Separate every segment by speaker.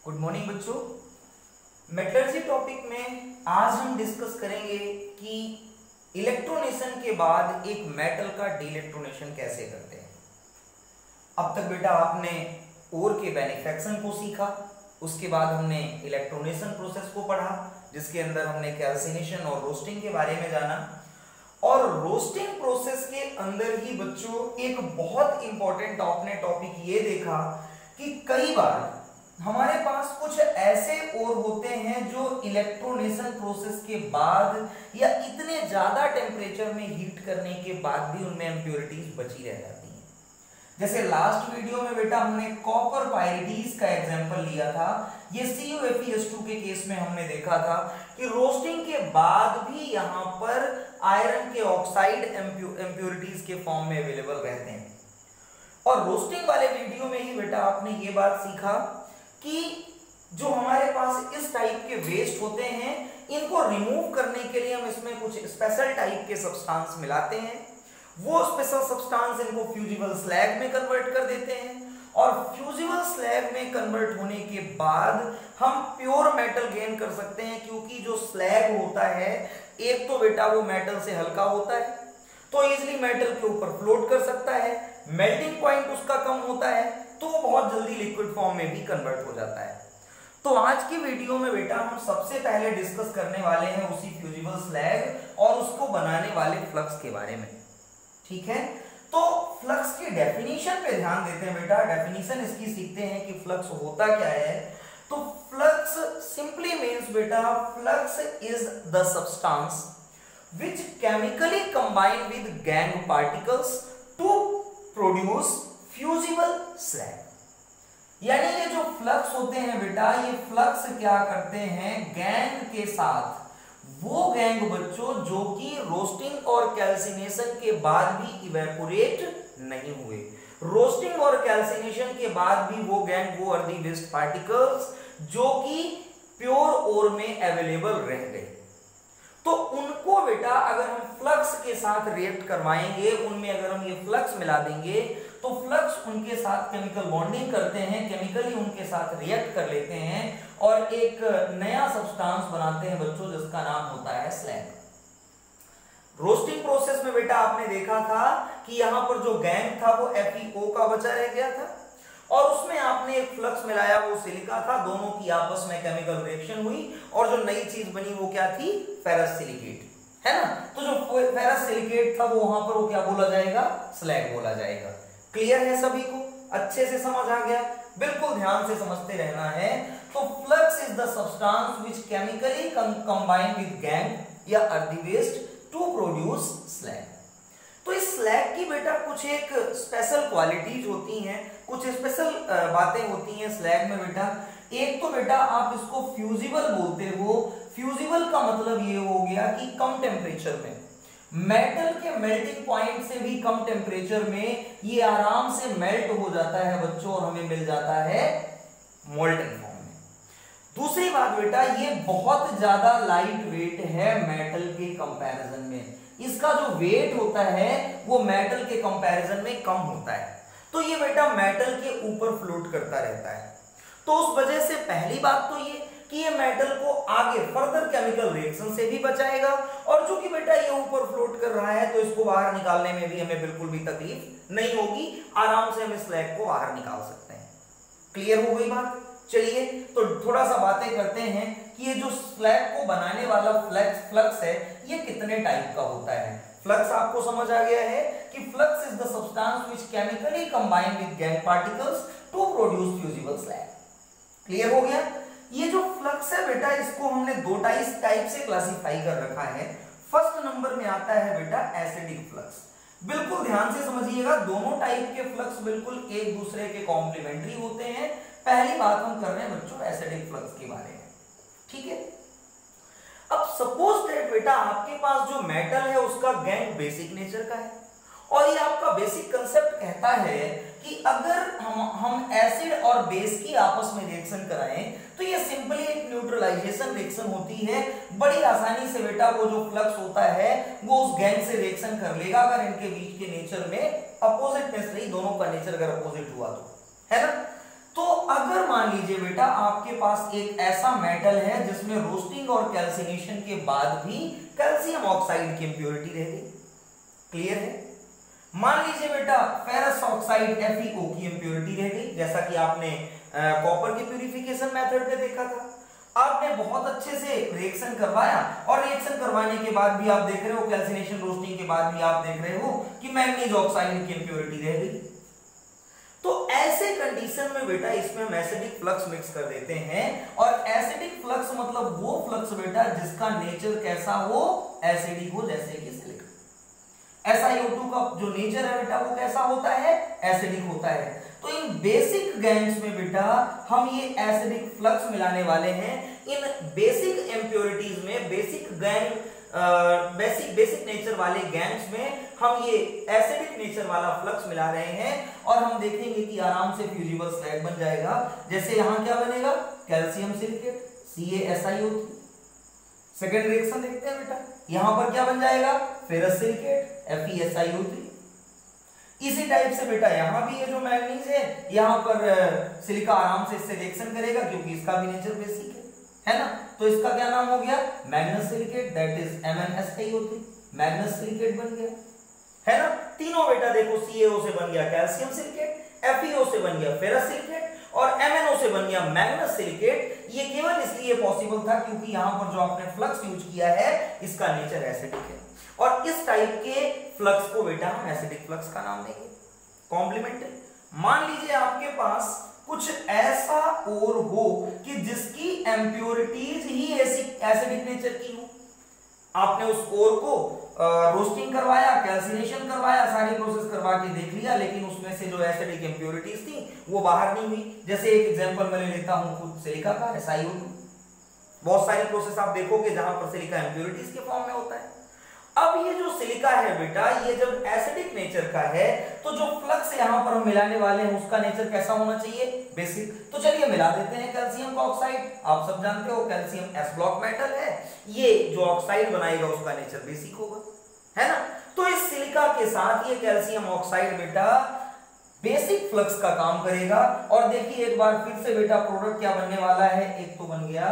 Speaker 1: Good morning बच्चों। Metallurgy topic में आज हम डिस्कस करेंगे कि इलेक्ट्रोनेशन के बाद एक मेटल का डीइलेक्ट्रोनेशन कैसे करते हैं। अब तक बेटा आपने ओर के बेनिफैक्शन को सीखा, उसके बाद हमने इलेक्ट्रोनेशन प्रोसेस को पढ़ा जिसके अंदर हमने कैल्सिनेशन और रोस्टिंग के बारे में जाना। और रोस्टिंग प्रोसेस के अंदर ही बच्चों एक बहुत इंपॉर्टेंट आपने टॉपिक ये देखा कि कई बार हमारे पास कुछ ऐसे ओर होते हैं जो इलेक्ट्रोनेशन प्रोसेस के बाद या इतने ज्यादा टेम्परेचर में हीट करने के बाद भी उनमें इंप्योरिटीज बची रह जाती हैं। जैसे लास्ट वीडियो में बेटा हमने कॉपर पायरिटीज का एग्जांपल लिया था। ये CuFeS2 के केस में हमने देखा था कि रोस्टिंग के बाद भी यहां पर आयरन के ऑक्साइड इंप्योरिटीज के फॉर्म में अवेलेबल रहते हैं। और रोस्टिंग वाले वीडियो में ही बेटा आपने ये बात सीखा कि जो हमारे पास इस टाइप के वेस्ट होते हैं इनको रिमूव करने के लिए हम इसमें कुछ स्पेशल टाइप के सब्सटेंस मिलाते हैं। वो स्पेशल सब्सटेंस इनको फ्यूजिबल स्लैग में कन्वर्ट कर देते हैं और फ्यूजिबल स्लैग में कन्वर्ट होने के बाद हम प्योर मेटल गेन कर सकते हैं, क्योंकि जो स्लैग होता है एक तो बेटा वो मेटल से हल्का होता है तो इजिली मेटल के ऊपर फ्लोट कर सकता है, मेल्टिंग पॉइंट उसका कम होता है तो वो बहुत जल्दी लिक्विड फॉर्म में भी कन्वर्ट हो जाता है। तो आज की वीडियो में बेटा हम सबसे पहले डिस्कस करने वाले हैं उसी फ्यूजिबल स्लैग और उसको बनाने वाले फ्लक्स के बारे में। ठीक है, तो फ्लक्स की डेफिनेशन पे ध्यान देते हैं बेटा। डेफिनेशन इसकी सीखते हैं कि फ्लक्स होता क्या है। तो फ्लक्स सिंपली मींस बेटा flux is the substance which chemically combine with gang particles to produce fusible slag। यानी ये जो फ्लक्स होते हैं बेटा, ये फ्लक्स क्या करते हैं गैंग के साथ, वो गैंग बच्चों जो कि रोस्टिंग और कैल्सिनेशन के बाद भी इवेपोरेट नहीं हुए। रोस्टिंग और कैल्सिनेशन के बाद भी वो गैंग, वो आर द वेस्ट पार्टिकल्स जो कि प्योर ओर में अवेलेबल रह गए। तो उनको बेटा अगर हम फ्लक्स के साथ रिएक्ट करवाएंगे, उनमें अगर हम ये फ्लक्स मिला देंगे तो फ्लक्स उनके साथ केमिकल बॉन्डिंग करते हैं, केमिकली उनके साथ रिएक्ट कर लेते हैं और एक नया सब्सटेंस बनाते हैं बच्चों जिसका नाम होता है स्लैग। रोस्टिंग प्रोसेस में बेटा आपने देखा था कि यहां पर जो गैंग था वो FeO का बचा रह गया था और उसमें आपने एक फ्लक्स मिलाया, वो सिलिका था। दोनों की आपस में केमिकल रिएक्शन हुई और जो नई चीज बनी वो क्या थी, फेरस सिलिकेट, है ना। तो जो फेरस सिलिकेट था वो वहां पर वो क्या बोला जाएगा, स्लैग बोला जाएगा। क्लियर है सभी को, अच्छे से समझ आ गया, बिल्कुल ध्यान से समझते रहना है। तो flux is the substance which chemically combine with gangue या earthy waste to produce slag. तो इस स्लैग की बेटा कुछ एक स्पेशल क्वालिटीज होती हैं, कुछ स्पेशल बातें होती हैं स्लैग में बेटा। एक तो बेटा आप इसको फ्यूजिबल बोलते हो। फ्यूजिबल का मतलब ये हो गया कि कम टेम्परेचर में, मेटल के मेल्टिंग पॉइंट से भी कम टेम्परेचर में ये आराम से मेल्ट हो जाता है बच्चों और हमें मिल जाता है मोल्टन फॉर्म में। दूसरी बात बेटा, ये बहुत ज्यादा लाइट वेट है मेटल के कंपैरिजन में। इसका जो वेट होता है वो मेटल के कंपैरिजन में कम होता है, तो ये बेटा मेटल के ऊपर फ्लोट करता रहता है। तो उस वजह से पहली बात तो ये कि ये मेटल को आगे फर्दर केमिकल रिएक्शन से भी बचाएगा और जो कि बेटा ये ऊपर फ्लोट कर रहा है तो इसको बाहर निकालने में भी हमें बिल्कुल भी तकलीफ नहीं होगी, आराम से हम इस स्लैग को बाहर निकाल सकते हैं। क्लियर हो गई बात। चलिए तो थोड़ा सा बातें करते हैं कि ये जो स्लैग को बनाने वाला फ्लक्स है ये कितने टाइप का होता है। फ्लक्स आपको समझ आ गया है कि flux is the substance which chemically combine with gangue particles to produce fusible slag. Clear हो गया। ये जो फ्लक्स है बेटा इसको हमने दो टाइप से क्लासिफाई कर रखा है। फर्स्ट नंबर में आता है बेटा एसिडिक फ्लक्स। बिल्कुल ध्यान से समझिएगा, दोनों टाइप के फ्लक्स बिल्कुल एक दूसरे के कॉम्प्लीमेंट्री होते हैं। पहली बात हम कर रहे हैं बच्चों एसिडिक फ्लक्स के बारे में। ठीक है, अब सपोज दैट बेटा आपके पास जो मेटल है उसका गैंग बेसिक नेचर का है और ये आपका बेसिक कंसेप्ट कहता है कि अगर हम एसिड और बेस की आपस में रिएक्शन कराएं तो ये सिंपली एक न्यूट्रलाइजेशन रिएक्शन होती है। बड़ी आसानी से बेटा वो जो फ्लक्स होता है वो उस गैंग से रिएक्शन कर लेगा अगर इनके बीच के नेचर में अपोजिटनेस नहीं, दोनों का नेचर अगर अपोजिट हुआ तो, है ना। तो अगर मान मान लीजिए बेटा आपके पास एक ऐसा मेटल है जिसमें रोस्टिंग और कैल्सिनेशन के बाद भी कैल्शियम ऑक्साइड की इंप्योरिटी रह गई। क्लियर है? मान लीजिए बेटा फेरस ऑक्साइड FeO की इंप्योरिटी रह गई, जैसा कि आपने कॉपर के प्यूरिफिकेशन मेथड में देखा था। आपने बहुत अच्छे से रिएक्शन करवाया और रिएक्शन करवाने के बाद भी आप देख रहे हो, कैल्सिनेशन रोस्टिंग के बाद भी आप देख रहे हो कि मैंगनीज ऑक्साइड की इंप्योरिटी रह गई। तो ऐसे कंडीशन में बेटा इसमें हम एसिडिक फ्लक्स मिक्स कर देते हैं, और एसिडिक फ्लक्स मतलब वो फ्लक्स बेटा जिसका नेचर कैसा हो, एसिडिक हो, जैसे कि सिलिका। SiO2 का जो नेचर है बेटा वो कैसा होता है, एसिडिक होता है। तो इन बेसिक गैंग्स में बेटा हम ये एसिडिक फ्लक्स मिलाने वाले हैं। इन बेसिक इंप्योरिटीज में, बेसिक गैंग, बेसिक नेचर वाले गैंग्स में हम ये एसिडिक नेचर वाला फ्लक्स मिला रहे हैं, और हम देखेंगे कि आराम से फ्यूजिबल स्लैग बन जाएगा। जैसे यहां क्या बनेगा, calcium silicate CaSiO3। Second reaction देखते हैं बेटा, यहां पर क्या बन जाएगा, फेरस सिलिकेट FeSiO3। इसी टाइप से बेटा यहां भी ये जो मैग्नीज है, यहां पर सिलिका आराम से इससे रिएक्शन करेगा क्योंकि इसका भी नेचर बेसिक है ना। तो इसका क्या नाम हो गया, manganese silicate, that is MnSiO3, manganese silicate बन गया, है ना। तीनों बेटा देखो, CaO से बन गया कैल्शियम सिलिकेट, FeO से बन गया फेरस सिलिकेट, और MnO से बन गया मैग्नस सिलिकेट। ये केवल इसलिए पॉसिबल था क्योंकि यहां पर जो आपने फ्लक्स यूज किया है इसका नेचर एसिडिक है, और इस टाइप के फ्लक्स को बेटा हम एसिडिक फ्लक्स का नाम देंगे। कॉम्प्लीमेंट्री, मान लीजिए आपके पास कुछ ऐसा और हो कि जिसकी इंप्योरिटीज ही एसिडिक नेचर की हो। आपने उस ओर को रोस्टिंग करवाया, कैल्सिनेशन करवाया, सारी प्रोसेस करवा के देख लिया, लेकिन उसमें से जो एसिडिक इंप्योरिटीज थी वो बाहर नहीं हुई। जैसे एक एग्जांपल मैं ले लेता हूं खुद सिलिका का, SiO2। बहुत सारी प्रोसेस आप देखोगे जहां पर सिलिका इंप्योरिटीज के फॉर्म में होता है। अब ये जो सिलिका है बेटा, ये जब एसिडिक नेचर का है तो जो फ्लक्स यहां पर हम मिलाने वाले हैं उसका नेचर कैसा होना चाहिए, बेसिक। तो चलिए मिला देते हैं कैल्शियम का ऑक्साइड। आप सब जानते हो कैल्शियम S ब्लॉक मेटल है, ये जो ऑक्साइड बनाएगा उसका नेचर बेसिक होगा, है ना। तो इस सिलिका के साथ ये कैल्शियम ऑक्साइड बेटा बेसिक फ्लक्स का काम करेगा। और देखिए एक बार फिर से बेटा प्रोडक्ट क्या बनने वाला है, एक तो बन गया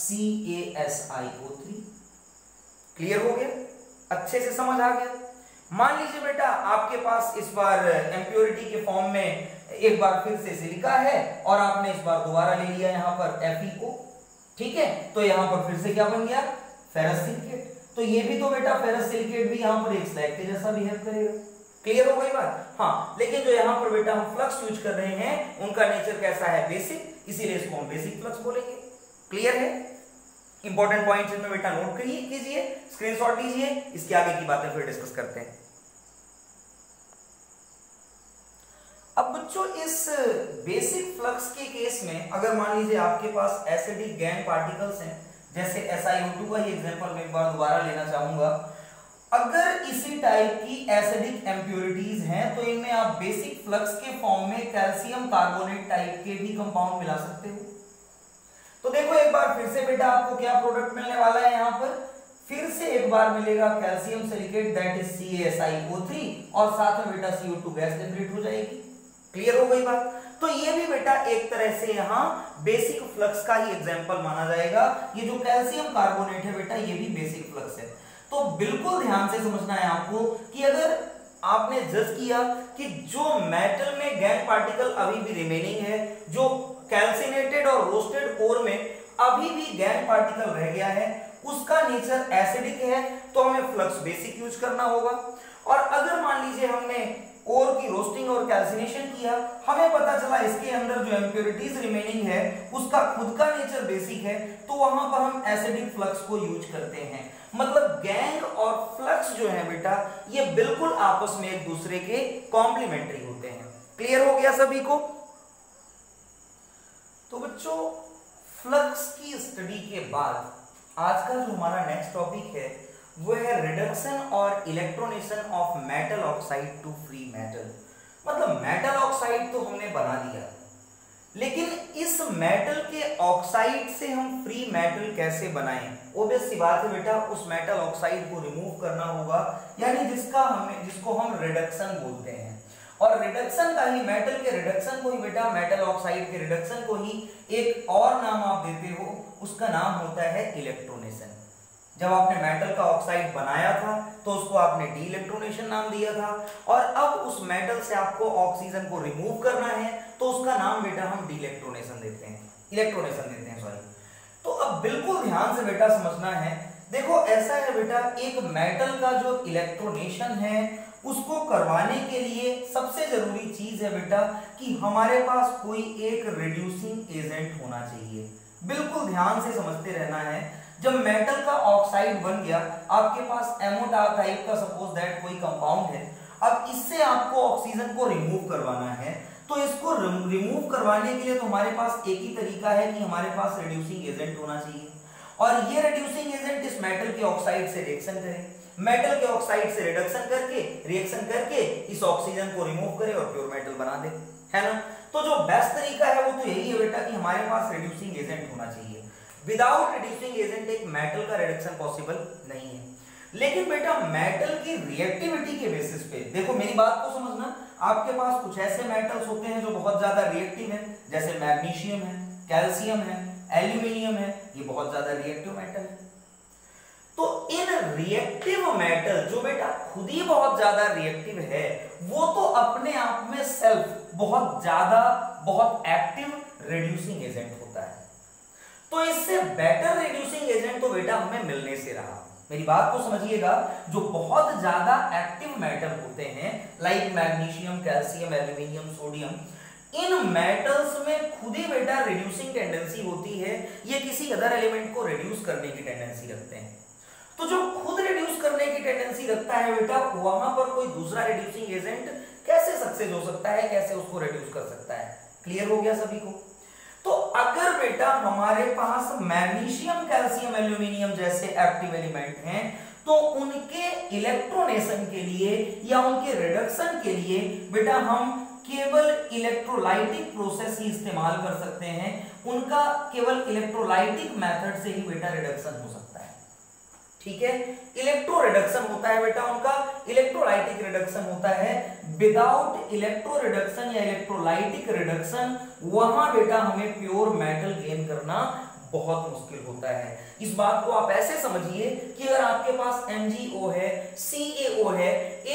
Speaker 1: CaSiO3। क्लियर हो गया, अच्छे से समझ आ गया। मान लीजिए बेटा आपके पास इस बार इंप्योरिटी के फॉर्म में एक बार फिर से सिलिका है, और आपने इस बार दोबारा ले लिया यहां पर FeO, ठीक है। तो यहां पर फिर से क्या बन गया, फेरस सिलिकेट। तो ये भी तो बेटा फेरस सिलिकेट भी यहां पर एक स्लैग के जैसा बिहेव करेगा। क्लियर हो गई बात? हाँ, लेकिन जो यहां पर बेटा हम फ्लक्स यूज कर रहे हैं उनका नेचर कैसा है, बेसिक, इसीलिए इसको हम बेसिक फ्लक्स बोलेंगे। क्लियर है? इंपॉर्टेंट पॉइंट्स इनमें बेटा नोट कीजिए, स्क्रीनशॉट लीजिए, इसके आगे की बातें फिर डिस्कस करते हैं। अब बच्चों इस बेसिक फ्लक्स के केस में अगर मान लीजिए आपके पास एसिडिक गैंग पार्टिकल्स हैं, जैसे SiO2 का ही एग्जांपल मैं एक बार दोबारा लेना चाहूंगा। अगर इसी टाइप की एसिडिक इंप्योरिटीज हैं तो इनमें आप बेसिक फ्लक्स के फॉर्म में कैल्शियम कार्बोनेट टाइप के भी कंपाउंड मिला सकते हो। तो देखो एक बार फिर से बेटा आपको क्या प्रोडक्ट मिलने वाला है, यहां पर फिर से एक बार मिलेगा calcium silicate, that is CaSiO3, और साथ में बेटा CO2 गैस जनरेट हो जाएगी। क्लियर हो गई बात? तो ये भी बेटा एक तरह से यहां बेसिक फ्लक्स का ही एग्जांपल माना जाएगा। ये जो कैल्शियम कार्बोनेट है बेटा ये भी बेसिक फ्लक्स है। तो बिल्कुल ध्यान से समझना है आपको कि अगर आपने जज किया कि जो मेटल में गैंग पार्टिकल अभी भी रिमेनिंग है, जो कैल्सिनेटेड और रोस्टेड कोर में अभी भी गैंग पार्टिकल रह गया है, उसका नेचर एसिडिक है, तो हमें फ्लक्स बेसिक यूज करना होगा। और अगर मान लीजिए हमने ओर की रोस्टिंग और कैल्सिनेशन किया, हमें पता चला इसके अंदर जो इंप्योरिटीज रिमेनिंग है उसका खुद का नेचर बेसिक है, तो वहां पर हम एसिडिक फ्लक्स को यूज करते हैं। मतलब गैंग और फ्लक्स जो है बेटा ये बिल्कुल आपस में एक दूसरे के कॉम्प्लीमेंट्री होते हैं। क्लियर हो गया सभी को? तो बच्चों फ्लक्स की स्टडी के बाद आज का जो हमारा नेक्स्ट टॉपिक है वो है रिडक्शन और electronation of metal oxide to free metal. मतलब मेटल ऑक्साइड तो हमने बना दिया, लेकिन इस मेटल के ऑक्साइड से हम फ्री मेटल कैसे बनाएं? ऑब्वियस सी बात है बेटा, उस मेटल ऑक्साइड को रिमूव करना होगा, यानी जिसको हम रिडक्शन बोलते हैं। और रिडक्शन का ही, मेटल के रिडक्शन को ही बेटा, मेटल ऑक्साइड के रिडक्शन को ही एक और नाम आप देते हो, उसका नाम होता है इलेक्ट्रोनेशन। जब आपने मेटल का ऑक्साइड बनाया था तो उसको आपने डी इलेक्ट्रोनेशन नाम दिया था, और अब उस मेटल से आपको ऑक्सीजन को रिमूव करना है तो उसका नाम बेटा हम डी इलेक्ट्रोनेशन देते हैं, इलेक्ट्रोनेशन देते हैं, सॉरी। तो अब बिल्कुल ध्यान से बेटा समझना है। देखो ऐसा है बेटा, एक मेटल का जो इलेक्ट्रोनेशन है उसको करवाने के लिए सबसे जरूरी चीज है बेटा कि हमारे पास कोई एक रिड्यूसिंग एजेंट होना चाहिए। बिल्कुल ध्यान से समझते रहना है। जब मेटल का ऑक्साइड बन गया, आपके पास एमओ टाइप का सपोज दैट कोई कंपाउंड है, अब इससे आपको ऑक्सीजन को रिमूव करवाना है, तो इसको रिमूव करवाने के लिए तो हमारे पास एक ही तरीका है कि हमारे पास रिड्यूसिंग एजेंट होना चाहिए, और ये रिड्यूसिंग एजेंट इस मेटल के ऑक्साइड से रिएक्शन करे, मेटल के ऑक्साइड से रिएक्शन करके इस ऑक्सीजन को रिमूव करे और प्योर मेटल बना दे, है ना। तो जो बेस्ट तरीका है वो तो यही है बेटा कि हमारे पास रिड्यूसिंग एजेंट होना चाहिए। विदाउट रिड्यूसिंग एजेंट एक मेटल का रिडक्शन पॉसिबल नहीं है। लेकिन बेटा मेटल की रिएक्टिविटी के बेसिस पे, देखो मेरी बात को समझना, आपके पास कुछ ऐसे मेटल्स होते हैं जो बहुत ज्यादा रिएक्टिव है, जैसे मैग्नीशियम है, कैल्शियम है, एल्यूमिनियम है, ये बहुत ज्यादा रिएक्टिव मेटल है। तो इन रिएक्टिव मेटल जो बेटा खुद ही बहुत ज्यादा रिएक्टिव है, वो तो अपने आप में सेल्फ बहुत ज्यादा, बहुत एक्टिव रिड्यूसिंग एजेंट होता है। तो इससे बेटर रिड्यूसिंग एजेंट तो बेटा हमें मिलने से रहा। मेरी बात को समझिएगा, जो बहुत ज्यादा एक्टिव मेटल होते हैं like magnesium, calcium, aluminium, sodium, इन मेटल्स में खुद ही बेटा रिड्यूसिंग टेंडेंसी होती है, ये किसी अदर एलिमेंट को रिड्यूस करने की टेंडेंसी रखते हैं। तो जो खुद रिड्यूस करने की टेंडेंसी रखता है बेटा, वहां पर कोई दूसरा रिड्यूसिंग एजेंट कैसे सक्सेस हो सकता है, कैसे उसको रिड्यूस कर सकता है। क्लियर हो गया सभी को। तो अगर बेटा हमारे पास मैग्नीशियम, कैल्शियम, एल्यूमिनियम जैसे एक्टिव एलिमेंट हैं, तो उनके इलेक्ट्रोनेशन के लिए या उनके रिडक्शन के लिए बेटा हम केवल इलेक्ट्रोलाइटिक प्रोसेस ही इस्तेमाल कर सकते हैं। उनका केवल इलेक्ट्रोलाइटिक मेथड से ही बेटा रिडक्शन हो सकता है। ठीक है, इलेक्ट्रो रिडक्शन होता है बेटा उनका, इलेक्ट्रोलाइटिक रिडक्शन होता है। विदाउट इलेक्ट्रो रिडक्शन या इलेक्ट्रोलाइटिक रिडक्शन वहां बेटा हमें प्योर मेटल गेन करना बहुत मुश्किल होता है। इस बात को आप ऐसे समझिए कि अगर आपके पास MgO है, CaO है,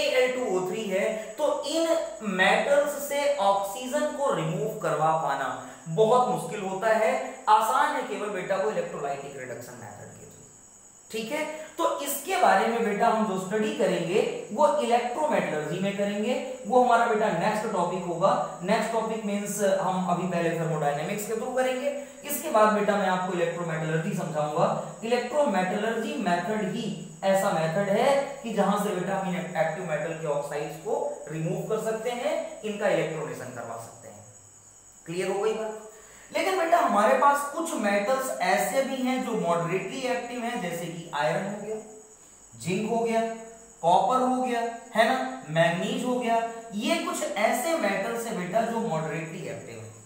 Speaker 1: Al2O3 है, तो इन मेटल्स से ऑक्सीजन को रिमूव करवा पाना बहुत मुश्किल होता है। आसान है केवल बेटा वो इलेक्ट्रोलाइटिक रिडक्शन मेथड के थ्रू। ठीक है, तो इसके बारे में बेटा हम जो स्टडी करेंगे वो इलेक्ट्रोमेटलर्जी में करेंगे। वो हमारा बेटा नेक्स्ट टॉपिक होगा। नेक्स्ट टॉपिक मींस हम अभी पहले थर्मोडायनेमिक्स के थ्रू करेंगे, इसके बाद बेटा मैं आपको इलेक्ट्रोमेटलर्जी समझाऊंगा। इलेक्ट्रोमेटलर्जी मेथड ही ऐसा मेथड है कि जहां से बेटा हम एक्टिव मेटल के ऑक्साइड्स को रिमूव कर सकते हैं, इनका इलेक्ट्रोनेशन करवा सकते हैं। क्लियर हो गई बात। लेकिन बेटा हमारे पास कुछ मेटल्स ऐसे भी हैं जो मॉडरेटली एक्टिव हैं, जैसे कि आयरन हो गया, जिंक हो गया, कॉपर हो गया, है ना, मैग्नीज हो गया। ये कुछ ऐसे मेटल्स हैं बेटा जो मॉडरेटली एक्टिव हैं,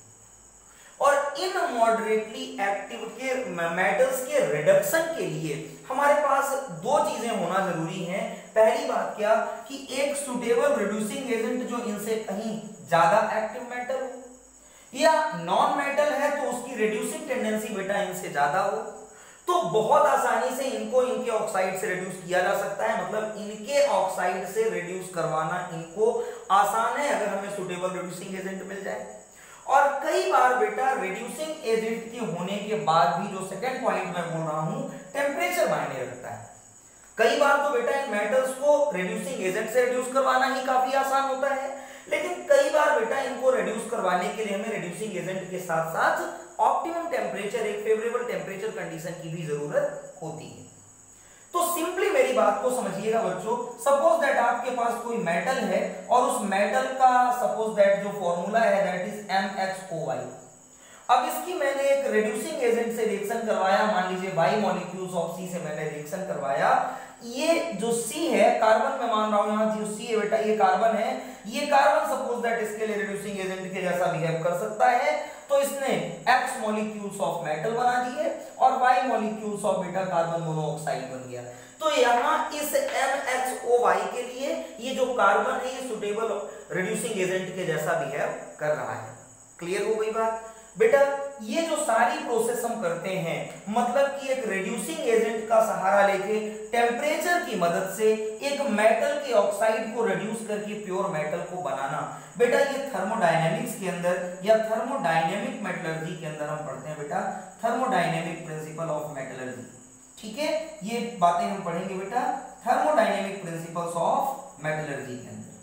Speaker 1: और इन मॉडरेटली एक्टिव के मेटल्स के रिडक्शन के लिए हमारे पास दो चीजें होना जरूरी है। पहली बात क्या कि एक सुटेबल रिड्यूसिंग एजेंट जो इनसे कहीं ज्यादा एक्टिव मेटल हो, या नॉन मेटल है तो उसकी रिड्यूसिंग टेंडेंसी बेटा इनसे ज्यादा हो, तो बहुत आसानी से इनको इनके ऑक्साइड से रिड्यूस किया जा सकता है। मतलब इनके ऑक्साइड से रिड्यूस करवाना इनको आसान है अगर हमें सुटेबल रिड्यूसिंग एजेंट मिल जाए। और कई बार बेटा रिड्यूसिंग एजेंट के होने के बाद भी, जो सेकंड पॉइंट मैं बोल रहा हूं, टेम्परेचर मायने रखता है। कई बार तो बेटा इन मेटल्स को रिड्यूसिंग एजेंट से रिड्यूस करवाना ही काफी आसान होता है, लेकिन कई बार बेटा इनको रिड्यूस करवाने के लिए हमें रिड्यूसिंग एजेंट के साथ साथ ऑप्टिमम टेम्परेचर, एक फेवरेबल टेम्परेचर कंडीशन की भी जरूरत होती है। तो सिंपली मेरी बात को समझिएगा बच्चों, सपोज दैट आपके पास कोई मेटल है और उस मेटल का सपोज दैट जो फॉर्मूला है दैट इज MxOY। अब इसकी मैंने एक रिड्यूसिंग एजेंट से रिएक्शन करवाया, मान लीजिए बाई मॉलिक्यूल्स ऑफ C से मैंने रिएक्शन करवाया। ये जो C है, कार्बन मैं मान रहा हूं यहां जो C है बेटा ये कार्बन है, ये कार्बन सपोज दैट इसके लिए रिड्यूसिंग एजेंट के जैसा बिहेव कर सकता है, तो इसने X मॉलिक्यूल्स ऑफ मेटल बना दिए और Y मॉलिक्यूल्स ऑफ बेटा कार्बन मोनोऑक्साइड बन गया। तो यहां इस MxOY के लिए ये जो कार्बन है ये सुटेबल रिड्यूसिंग एजेंट के जैसा बिहेव कर रहा है। क्लियर हो गई बात बेटा? ये जो सारी प्रोसेस हम करते हैं मतलब कि एक रिड्यूसिंग एजेंट का सहारा लेके टेम्परेचर की मदद से एक मेटल के ऑक्साइड को रिड्यूस करके प्योर मेटल को बनाना, बेटा ये थर्मोडायनेमिक्स के अंदर या थर्मोडायनेमिक मेटलर्जी के अंदर हम पढ़ते हैं बेटा, थर्मोडायनेमिक प्रिंसिपल ऑफ मेटलर्जी। ठीक है, ये बातें हम पढ़ेंगे बेटा थर्मोडायनेमिक प्रिंसिपल्स ऑफ मेटलर्जी के अंदर।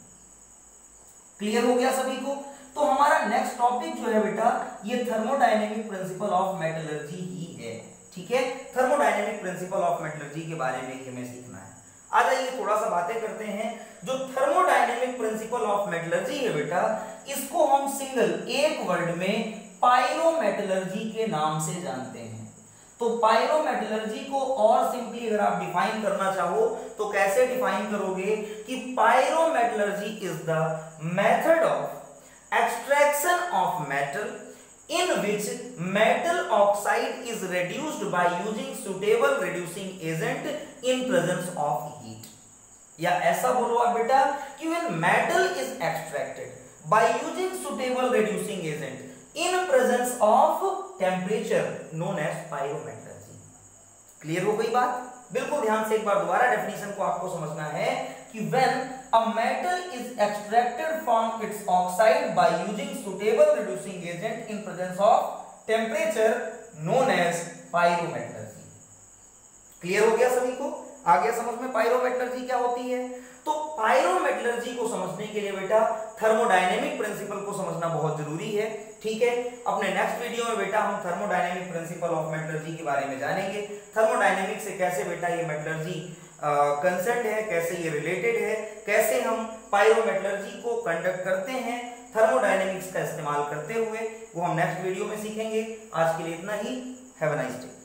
Speaker 1: क्लियर हो गया सभी को? तो हमारा नेक्स्ट टॉपिक जो है बेटा ये थर्मोडायनेमिक प्रिंसिपल ऑफ मेटलर्जी ही है। ठीक है, थर्मोडायनेमिक प्रिंसिपल ऑफ मेटलर्जी के बारे में हमें सीखना है। आ जाइए थोड़ा सा बातें करते हैं। जो थर्मोडायनेमिक प्रिंसिपल ऑफ मेटलर्जी है बेटा, इसको हम सिंगल एक वर्ड में पायरोमेटलर्जी के नाम से जानते हैं। तो पायरोमेटलर्जी को और सिंपली अगर आप डिफाइन करना चाहो तो कैसे डिफाइन करोगे कि pyrometallurgy is the method of extraction of metal in which metal oxide is reduced by using suitable reducing agent in presence of heat। या ऐसा बोलो आप बेटा कि when metal is extracted by using suitable reducing agent in presence of temperature known as pyrometallurgy। Clear हो गई बात? बिल्कुल ध्यान से एक बार दोबारा डेफिनेशन को आपको समझना है कि when a metal is extracted from its oxide by using suitable reducing agent in presence of temperature known as pyrometallurgy। Clear हो गया सभी को? आ गया समझ में पायरोमेटलर्जी क्या होती है? तो पायरोमेटलर्जी को समझने के लिए बेटा थर्मोडायनेमिक प्रिंसिपल को समझना बहुत जरूरी है। ठीक है, अपने नेक्स्ट वीडियो में बेटा हम थर्मोडायनेमिक प्रिंसिपल ऑफ मेटलर्जी के बारे में जानेंगे। थर्मोडायनेमिक से कैसे बेटा ये मेटलर्जी कंसर्न है, कैसे ये रिलेटेड है, कैसे हम पायरोमेटलर्जी को कंडक्ट करते हैं थर्मोडायनेमिक्स का इस्तेमाल करते हुए, वो हम नेक्स्ट वीडियो में सीखेंगे। आज के लिए इतना ही। Have a nice day.